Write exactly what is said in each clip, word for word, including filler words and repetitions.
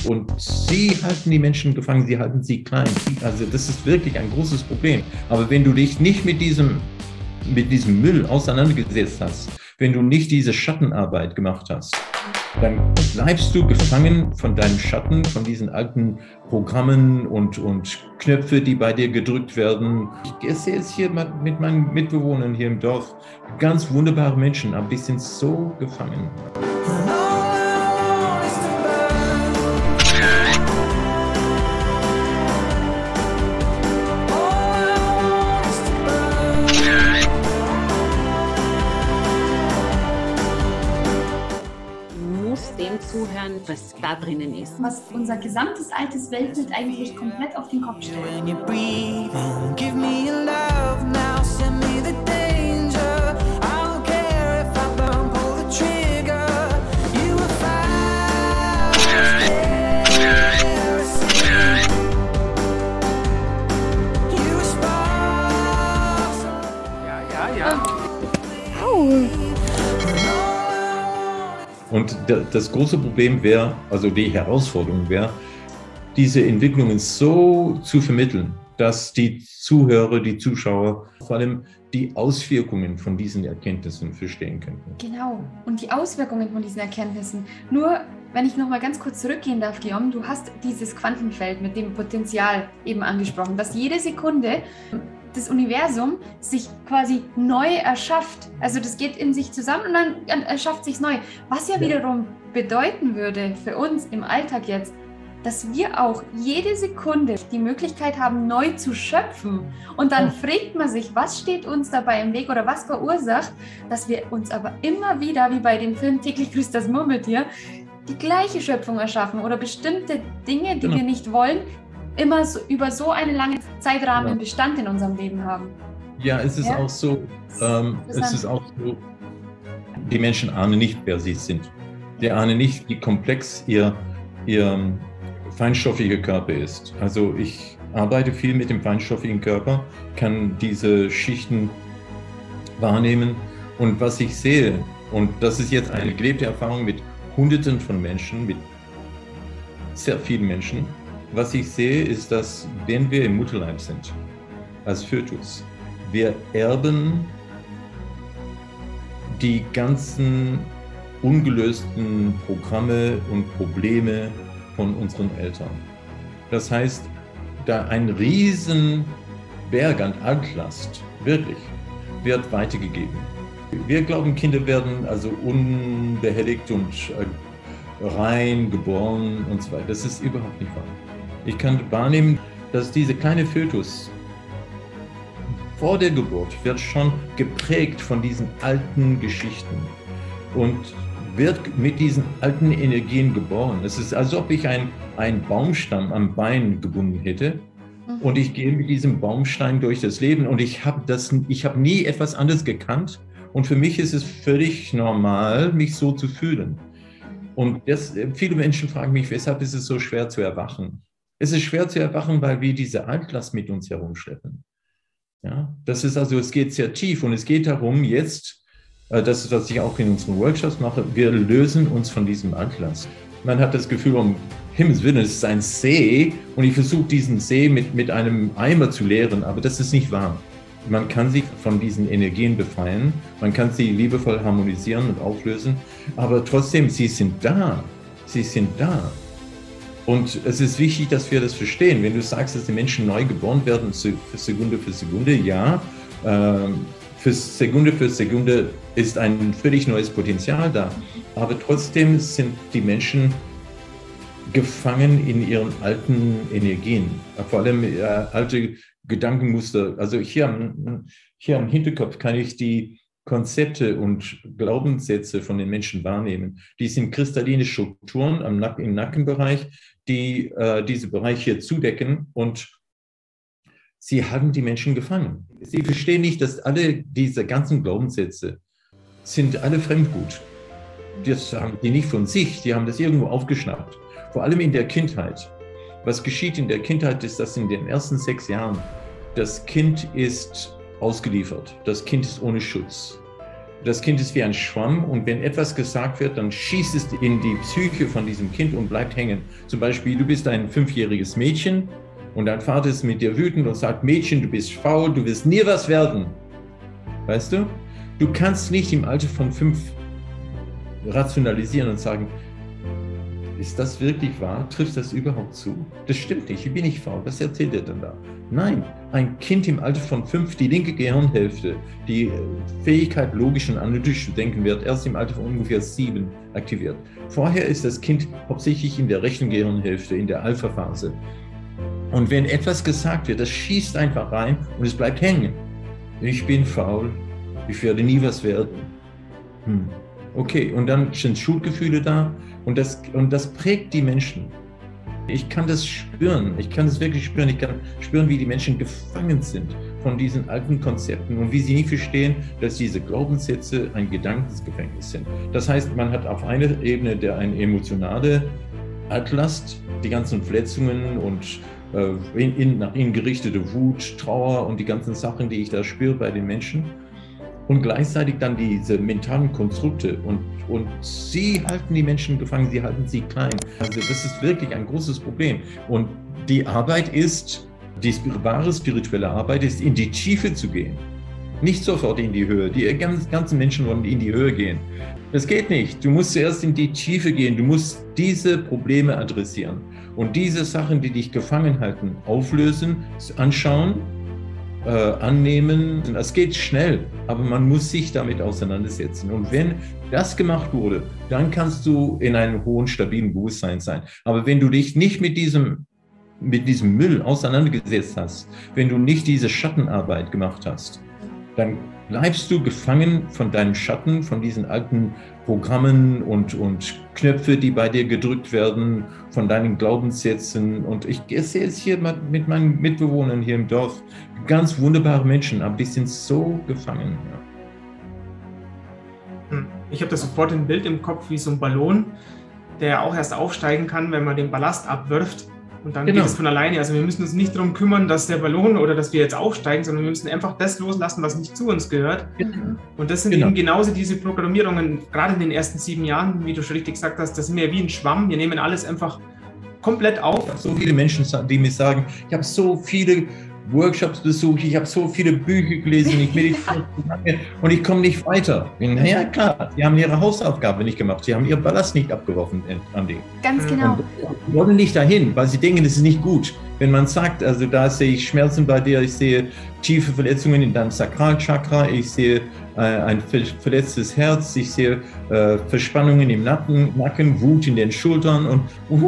Und sie halten die Menschen gefangen, sie halten sie klein. Also das ist wirklich ein großes Problem. Aber wenn du dich nicht mit diesem, mit diesem Müll auseinandergesetzt hast, wenn du nicht diese Schattenarbeit gemacht hast, dann bleibst du gefangen von deinem Schatten, von diesen alten Programmen und, und Knöpfe, die bei dir gedrückt werden. Ich sehe es hier mit meinen Mitbewohnern hier im Dorf. Ganz wunderbare Menschen, aber die sind so gefangen. Zuhören, was da drinnen ist. Was unser gesamtes altes Weltbild eigentlich komplett auf den Kopf stellt. Ja, ja, ja. Au. Und das große Problem wäre, also die Herausforderung wäre, diese Entwicklungen so zu vermitteln, dass die Zuhörer, die Zuschauer vor allem die Auswirkungen von diesen Erkenntnissen verstehen könnten. Genau, und die Auswirkungen von diesen Erkenntnissen. Nur, wenn ich noch mal ganz kurz zurückgehen darf, Guillaume, du hast dieses Quantenfeld mit dem Potenzial eben angesprochen, dass jede Sekunde das Universum sich quasi neu erschafft. Also das geht in sich zusammen und dann erschafft sich neu. Was ja, ja wiederum bedeuten würde für uns im Alltag jetzt, dass wir auch jede Sekunde die Möglichkeit haben, neu zu schöpfen. Und dann fragt man sich, was steht uns dabei im Weg oder was verursacht, dass wir uns aber immer wieder, wie bei dem Film Täglich grüßt das Murmeltier, die gleiche Schöpfung erschaffen oder bestimmte Dinge, die genau. wir nicht wollen, immer so, über so einen langen Zeitrahmen ja. Bestand in unserem Leben haben. Ja, es ist ja? auch so, ähm, es ist auch so, die Menschen ahnen nicht, wer sie sind. Die ahnen nicht, wie komplex ihr, ihr feinstoffiger Körper ist. Also ich arbeite viel mit dem feinstoffigen Körper, kann diese Schichten wahrnehmen und was ich sehe, und das ist jetzt eine gelebte Erfahrung mit Hunderten von Menschen, mit sehr vielen Menschen. Was ich sehe, ist, dass wenn wir im Mutterleib sind, als Fötus, wir erben die ganzen ungelösten Programme und Probleme von unseren Eltern. Das heißt, da ein riesen Berg an Altlast, wirklich, wird weitergegeben. Wir glauben, Kinder werden also unbehelligt und rein geboren und so weiter. Das ist überhaupt nicht wahr. Ich kann wahrnehmen, dass diese kleine Fötus vor der Geburt wird schon geprägt von diesen alten Geschichten und wird mit diesen alten Energien geboren. Es ist, als ob ich einen Baumstamm am Bein gebunden hätte mhm. und ich gehe mit diesem Baumstein durch das Leben und ich habe das, ich habe nie etwas anderes gekannt und für mich ist es völlig normal, mich so zu fühlen. Und das, viele Menschen fragen mich, weshalb ist es so schwer zu erwachen? Es ist schwer zu erwachen, weil wir diese Altlast mit uns herumschleppen. Ja, das ist also, es geht sehr tief und es geht darum, jetzt, das ist, was ich auch in unseren Workshops mache, wir lösen uns von diesem Altlast. Man hat das Gefühl, um Himmels Willen, es ist ein See und ich versuche diesen See mit, mit einem Eimer zu leeren, aber das ist nicht wahr. Man kann sich von diesen Energien befreien, man kann sie liebevoll harmonisieren und auflösen, aber trotzdem, sie sind da, sie sind da. Und es ist wichtig, dass wir das verstehen. Wenn du sagst, dass die Menschen neu geboren werden, Sekunde für Sekunde, ja, für Sekunde für Sekunde ist ein völlig neues Potenzial da. Aber trotzdem sind die Menschen gefangen in ihren alten Energien, vor allem äh, alte Gedankenmuster. Also hier am, hier am Hinterkopf kann ich die Konzepte und Glaubenssätze von den Menschen wahrnehmen. Die sind kristalline Strukturen am Nacken, im Nackenbereich, die äh, diese Bereiche hier zudecken und sie haben die Menschen gefangen. Sie verstehen nicht, dass alle diese ganzen Glaubenssätze sind alle Fremdgut. Das haben die nicht von sich, die haben das irgendwo aufgeschnappt. Vor allem in der Kindheit. Was geschieht in der Kindheit ist, dass in den ersten sechs Jahren das Kind ist ausgeliefert. Das Kind ist ohne Schutz. Das Kind ist wie ein Schwamm und wenn etwas gesagt wird, dann schießt es in die Psyche von diesem Kind und bleibt hängen. Zum Beispiel, du bist ein fünfjähriges Mädchen und dein Vater ist mit dir wütend und sagt, Mädchen, du bist faul, du wirst nie was werden. Weißt du? Du kannst nicht im Alter von fünf rationalisieren und sagen, ist das wirklich wahr? Trifft das überhaupt zu? Das stimmt nicht, ich bin nicht faul. Was erzählt er denn da? Nein, ein Kind im Alter von fünf, die linke Gehirnhälfte, die Fähigkeit, logisch und analytisch zu denken, wird erst im Alter von ungefähr sieben aktiviert. Vorher ist das Kind hauptsächlich in der rechten Gehirnhälfte, in der Alpha-Phase. Und wenn etwas gesagt wird, das schießt einfach rein und es bleibt hängen. Ich bin faul, ich werde nie was werden. Hm. Okay, und dann sind Schuldgefühle da und das, und das prägt die Menschen. Ich kann das spüren, ich kann das wirklich spüren, ich kann spüren, wie die Menschen gefangen sind von diesen alten Konzepten und wie sie nicht verstehen, dass diese Glaubenssätze ein Gedankensgefängnis sind. Das heißt, man hat auf einer Ebene der eine emotionale Altlast, die ganzen Verletzungen und äh, in, in, nach ihnen gerichtete Wut, Trauer und die ganzen Sachen, die ich da spüre bei den Menschen. Und gleichzeitig dann diese mentalen Konstrukte und, und sie halten die Menschen gefangen, sie halten sie klein. Also das ist wirklich ein großes Problem. Und die Arbeit ist, die wahre spirituelle Arbeit ist, in die Tiefe zu gehen. Nicht sofort in die Höhe. Die ganzen Menschen wollen in die Höhe gehen. Das geht nicht. Du musst zuerst in die Tiefe gehen. Du musst diese Probleme adressieren. Und diese Sachen, die dich gefangen halten, auflösen, anschauen, Äh, annehmen. Das geht schnell, aber man muss sich damit auseinandersetzen. Und wenn das gemacht wurde, dann kannst du in einem hohen, stabilen Bewusstsein sein. Aber wenn du dich nicht mit diesem, mit diesem Müll auseinandergesetzt hast, wenn du nicht diese Schattenarbeit gemacht hast, dann bleibst du gefangen von deinem Schatten, von diesen alten Programmen und, und Knöpfe, die bei dir gedrückt werden, von deinen Glaubenssätzen. Und ich sehe es hier mit meinen Mitbewohnern hier im Dorf, ganz wunderbare Menschen, aber die sind so gefangen. Ja. Ich habe da sofort ein Bild im Kopf wie so ein Ballon, der auch erst aufsteigen kann, wenn man den Ballast abwirft. Und dann genau. geht es von alleine. Also wir müssen uns nicht darum kümmern, dass der Ballon oder dass wir jetzt aufsteigen, sondern wir müssen einfach das loslassen, was nicht zu uns gehört. Genau. Und das sind genau. eben genauso diese Programmierungen, gerade in den ersten sieben Jahren, wie du schon richtig gesagt hast, das sind wir wie ein Schwamm. Wir nehmen alles einfach komplett auf. Ich habe so viele Menschen, die mir sagen, ich habe so viele Workshops besucht, ich habe so viele Bücher gelesen, ich meditiere und ich komme nicht weiter. Ja klar, sie haben ihre Hausaufgabe nicht gemacht, sie haben ihren Ballast nicht abgeworfen, Andi. Ganz genau. Und sie wollen nicht dahin, weil sie denken, das ist nicht gut. Wenn man sagt, also da sehe ich Schmerzen bei dir, ich sehe tiefe Verletzungen in deinem Sakralchakra, ich sehe äh, ein verletztes Herz, ich sehe äh, Verspannungen im Nacken, Nacken, Wut in den Schultern und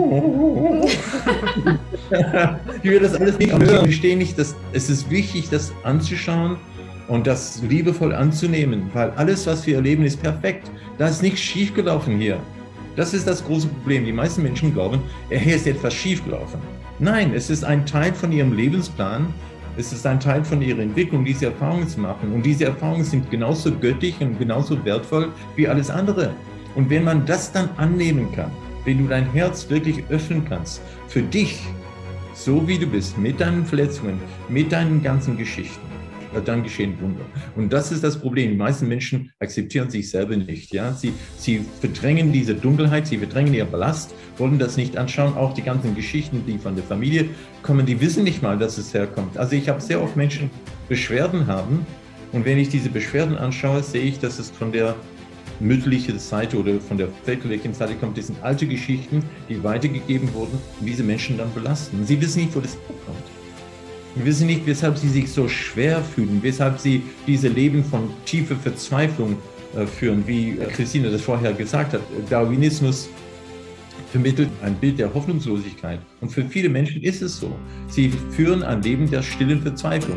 ich will das alles nicht hören. Ich verstehe nicht, dass es ist wichtig, das anzuschauen und das liebevoll anzunehmen, weil alles, was wir erleben, ist perfekt. Da ist nichts schiefgelaufen hier. Das ist das große Problem. Die meisten Menschen glauben, hier ist etwas schiefgelaufen. Nein, es ist ein Teil von ihrem Lebensplan. Es ist ein Teil von ihrer Entwicklung, diese Erfahrungen zu machen. Und diese Erfahrungen sind genauso göttlich und genauso wertvoll wie alles andere. Und wenn man das dann annehmen kann, wenn du dein Herz wirklich öffnen kannst, für dich, so wie du bist, mit deinen Verletzungen, mit deinen ganzen Geschichten, dann geschehen Wunder. Und das ist das Problem. Die meisten Menschen akzeptieren sich selber nicht. Ja? Sie, sie verdrängen diese Dunkelheit, sie verdrängen ihren Ballast, wollen das nicht anschauen. Auch die ganzen Geschichten, die von der Familie kommen, die wissen nicht mal, dass es herkommt. Also ich habe sehr oft Menschen, die Beschwerden haben. Und wenn ich diese Beschwerden anschaue, sehe ich, dass es von der mütterlichen Seite oder von der väterlichen Seite kommt. Das sind alte Geschichten, die weitergegeben wurden und diese Menschen dann belasten. Und sie wissen nicht, wo das herkommt. Wir wissen nicht, weshalb sie sich so schwer fühlen, weshalb sie diese Leben von tiefer Verzweiflung äh, führen, wie Christine das vorher gesagt hat. Darwinismus vermittelt ein Bild der Hoffnungslosigkeit. Und für viele Menschen ist es so. Sie führen ein Leben der stillen Verzweiflung.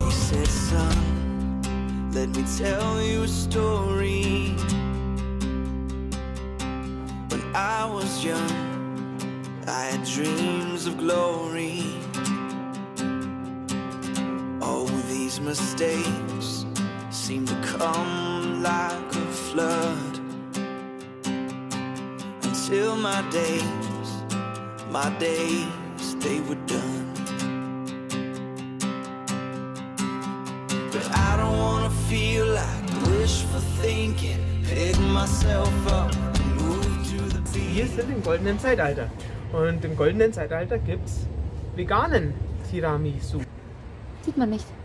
Let me tell you a story. When I was young, I had dreams of glory. Oh, these mistakes seem to come like a flood. Until my days, my days, they were done. But I don't wanna feel like wishful thinking, pick myself up and move to the beat. Wir sind im goldenen Zeitalter. Und im goldenen Zeitalter gibt es veganen Tiramisu. Sieht man nicht.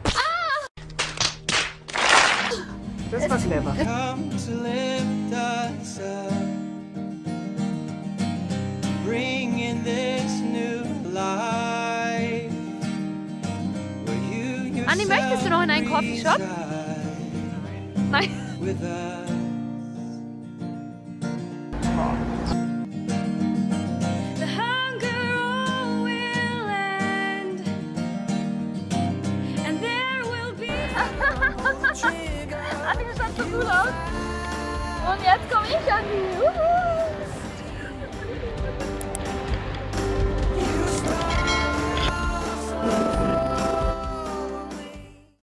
Das war clever. Come to lift us up, bring in this new life. Anni, möchtest du noch in einen Coffeeshop? Nein. With us. The hunger all will end, and there will be Anni, das schaut so cool aus. Und jetzt komme ich an die. Uhu.